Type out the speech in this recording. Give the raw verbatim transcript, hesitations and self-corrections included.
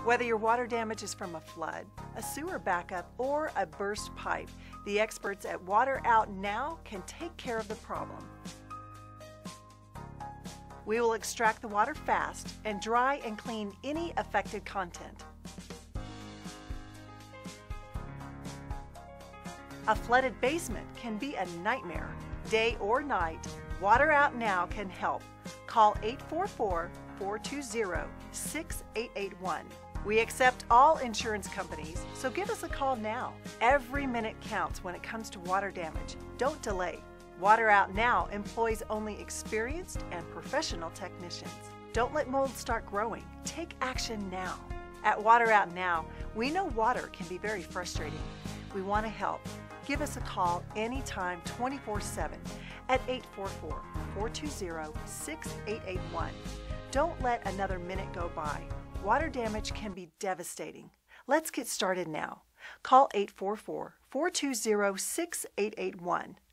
Whether your water damage is from a flood, a sewer backup, or a burst pipe, the experts at Water Out Now can take care of the problem. We will extract the water fast and dry and clean any affected content. A flooded basement can be a nightmare. Day or night, Water Out Now can help. Call eight four four, four two zero, six eight eight one. We accept all insurance companies, so give us a call now. Every minute counts when it comes to water damage. Don't delay. Water Out Now employs only experienced and professional technicians. Don't let mold start growing. Take action now. At Water Out Now, we know water can be very frustrating. We want to help. Give us a call anytime, twenty-four seven at eight four four, four two zero, six eight eight one. Don't let another minute go by. Water damage can be devastating. Let's get started now. Call eight four four, four two zero, six eight eight one.